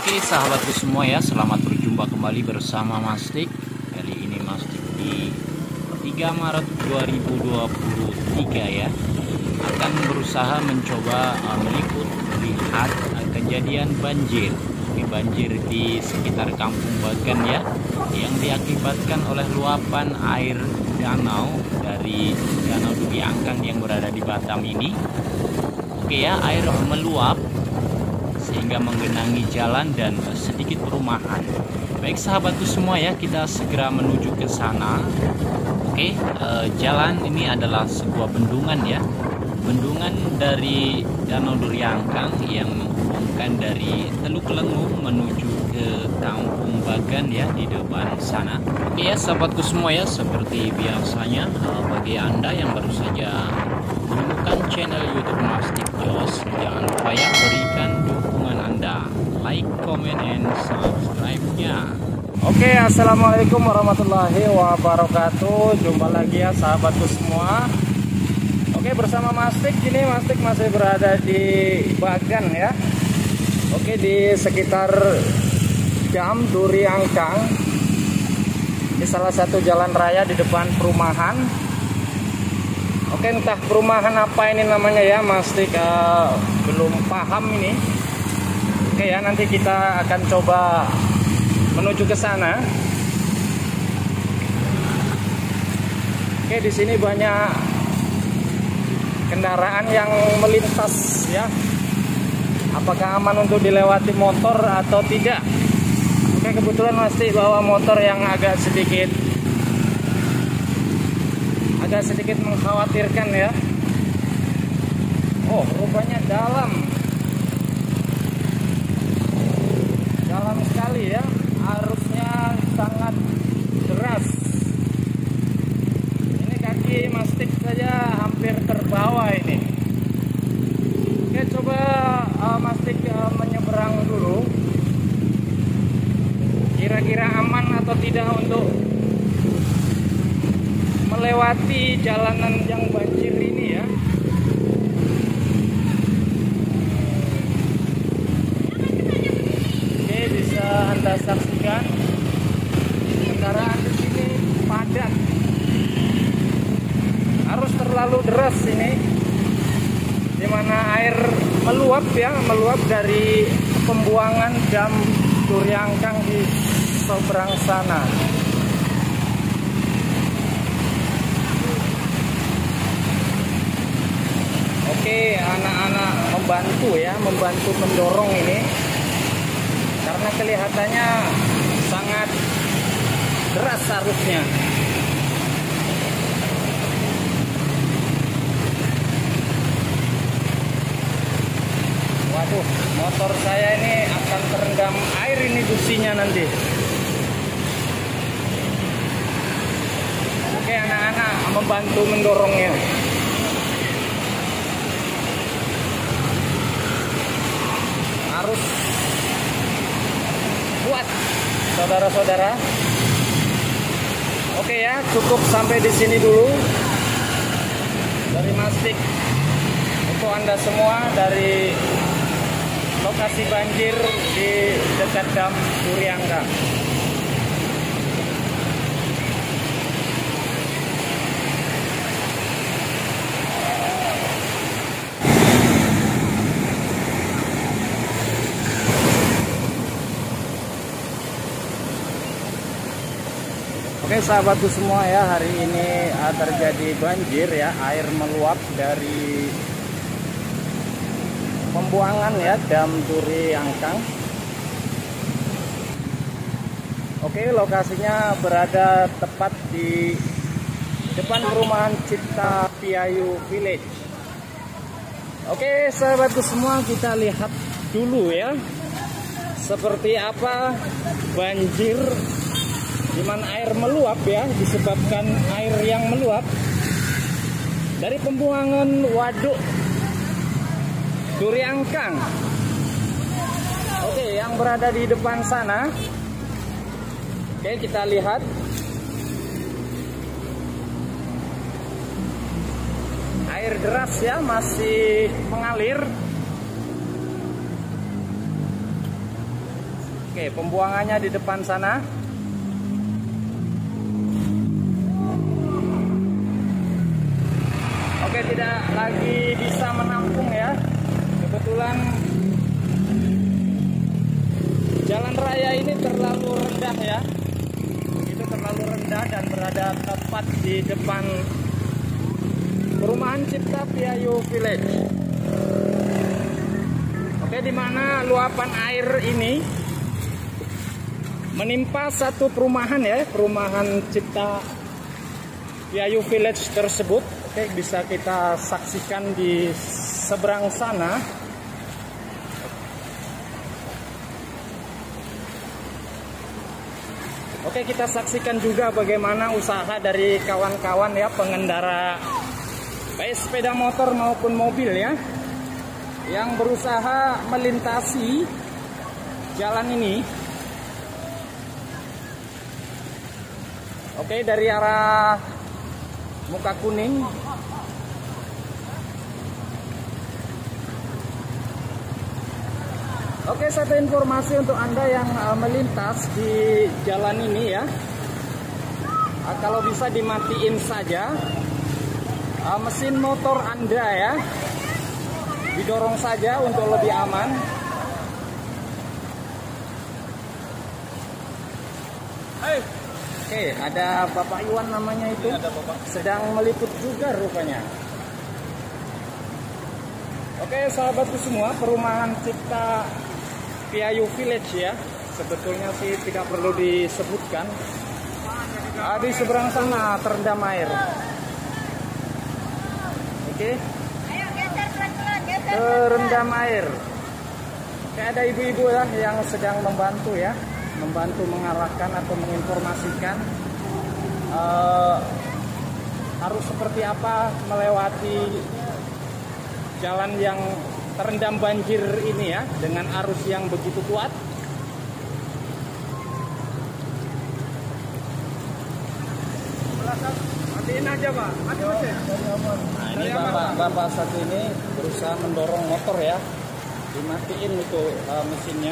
Oke sahabatku semua ya, selamat berjumpa kembali bersama Mas Dik. Kali ini Mas Dik di 3 Maret 2023 ya, akan berusaha mencoba meliput melihat kejadian banjir. Ini banjir di sekitar Kampung Bagan ya, yang diakibatkan oleh luapan air danau dari Danau Duri Angkang yang berada di Batam ini. Oke ya, air meluap sehingga menggenangi jalan dan sedikit perumahan. Baik sahabatku semua ya, kita segera menuju ke sana. Oke, jalan ini adalah sebuah bendungan ya, bendungan dari Danau Duri Angkang yang menghubungkan dari Teluk Lengu menuju ke Kampung Bagan ya, di depan sana. Oke ya sahabatku semua ya, seperti biasanya bagi Anda yang baru saja menemukan channel YouTube Mas Dik Jos, jangan lupa ya berikan dukungan Anda, like, comment, and subscribe-nya. Oke, assalamualaikum warahmatullahi wabarakatuh. Jumpa lagi ya sahabatku semua. Oke, bersama Mas Dik. Ini Mas Dik masih berada di Bagan ya. Oke, di sekitar Dam Duri Angkang. Di salah satu jalan raya di depan perumahan. Oke, entah perumahan apa ini namanya ya, Mas Dik belum paham ini. Oke ya, nanti kita akan coba menuju ke sana. Oke, di sini banyak kendaraan yang melintas ya. Apakah aman untuk dilewati motor atau tidak? Oke, kebetulan Mas Dik bawa motor yang agak sedikit mengkhawatirkan ya. Oh, rupanya dalam sekali ya, arusnya sangat deras. Ini kaki Mas Dik saja hampir terbawa ini. Oke, coba Mas Dik menyeberang dulu. Kira-kira aman atau tidak untuk melewati jalanan yang banjir ini ya. Oke, bisa Anda saksikan kendaraan di sini padat. Arus terlalu deras ini, dimana air meluap ya, meluap dari pembuangan Dam Duri Angkang di seberang sana. Oke, anak-anak membantu mendorong ini karena kelihatannya sangat deras arusnya. Waduh, motor saya ini akan terendam air ini businya nanti. Oke, anak-anak membantu mendorongnya. Harus kuat saudara-saudara. Oke ya, cukup sampai di sini dulu dari Mas Dik untuk Anda semua dari lokasi banjir di dekat Dam Duri Angkang. Oke sahabatku semua ya, hari ini terjadi banjir ya, air meluap dari pembuangan ya Dam Duri Angkang. Oke, lokasinya berada tepat di depan perumahan Cipta Piayu Village. Oke sahabatku semua, kita lihat dulu ya seperti apa banjir di mana air meluap ya, disebabkan air yang meluap dari pembuangan waduk Duri Angkang. Oke, yang berada di depan sana. Oke, kita lihat. Air deras ya, masih mengalir. Oke, pembuangannya di depan sana. Oke, tidak lagi bisa menampung ya. Kebetulan jalan raya ini terlalu rendah ya. Itu terlalu rendah dan berada tepat di depan perumahan Cipta Piayu Village. Oke, di mana luapan air ini menimpa satu perumahan ya, perumahan Cipta Piayu Village tersebut. Oke, bisa kita saksikan di seberang sana. Oke, kita saksikan juga bagaimana usaha dari kawan-kawan ya, pengendara baik sepeda motor maupun mobil ya, yang berusaha melintasi jalan ini. Oke, dari arah Muka Kuning. Oke, satu informasi untuk Anda yang melintas di jalan ini ya. Kalau bisa dimatiin saja mesin motor Anda ya. Didorong saja untuk lebih aman. Oke, ada Bapak Iwan namanya itu. Sedang meliput juga rupanya. Oke, sahabatku semua, perumahan Cipta Piayu Village ya. Sebetulnya sih tidak perlu disebutkan. Di seberang sana terendam air. Oke. Terendam air. Oke, ada ibu-ibu ya yang sedang membantu ya, membantu mengarahkan atau menginformasikan harus seperti apa melewati jalan yang terendam banjir ini ya, dengan arus yang begitu kuat. Matiin aja Pak. Nah, ini bapak satu ini berusaha mendorong motor ya, dimatiin itu mesinnya.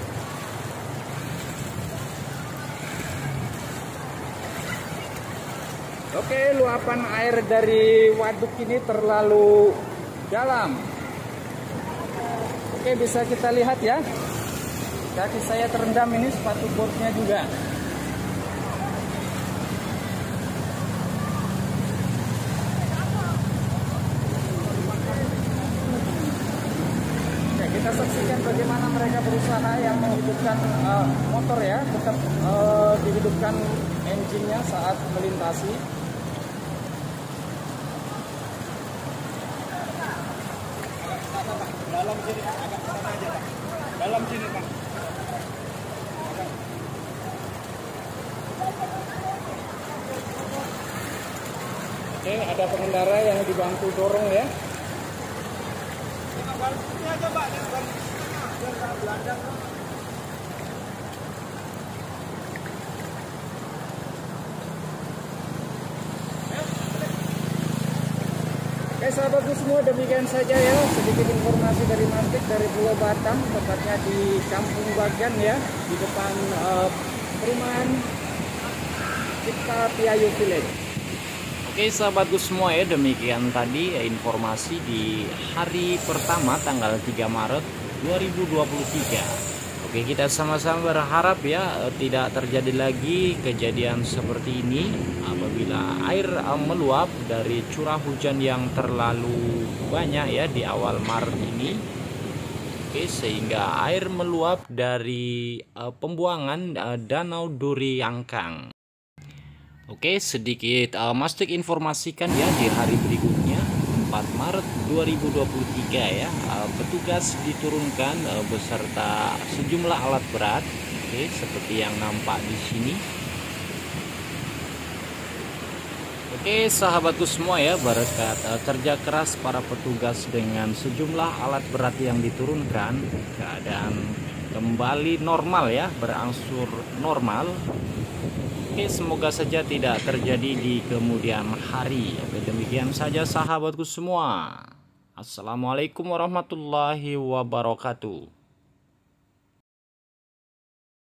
Oke, luapan air dari waduk ini terlalu dalam. Oke, bisa kita lihat ya, kaki saya terendam ini, sepatu botnya juga. Oke, kita saksikan bagaimana mereka berusaha yang menghidupkan motor ya, tetap dihidupkan engine-nya saat melintasi. Dalam sini agak sana aja Pak. Dalam sini Pak. Oke, ada pengendara yang dibantu dorong ya. Kita balik sini aja Pak, biar nggak belandang. Oke, sahabatku semua, demikian saja ya sedikit informasi dari Mastik dari Pulau Batam, tepatnya di Kampung Bagan ya, di depan perumahan Cipta Piayu Village. Oke sahabatku semua ya, demikian tadi informasi di hari pertama tanggal 3 Maret 2023. Oke, kita sama-sama berharap ya tidak terjadi lagi kejadian seperti ini apabila air meluap dari curah hujan yang terlalu banyak ya di awal Maret ini. Oke, sehingga air meluap dari pembuangan Danau Duri Angkang. Oke, sedikit Mastik informasikan ya di hari berikutnya 4 Maret 2023 ya, petugas diturunkan beserta sejumlah alat berat, oke, seperti yang nampak di sini. Oke, sahabatku semua ya, berkat kerja keras para petugas dengan sejumlah alat berat yang diturunkan, keadaan kembali normal ya, berangsur normal. Oke, semoga saja tidak terjadi di kemudian hari. Oke, demikian saja sahabatku semua. Assalamualaikum warahmatullahi wabarakatuh.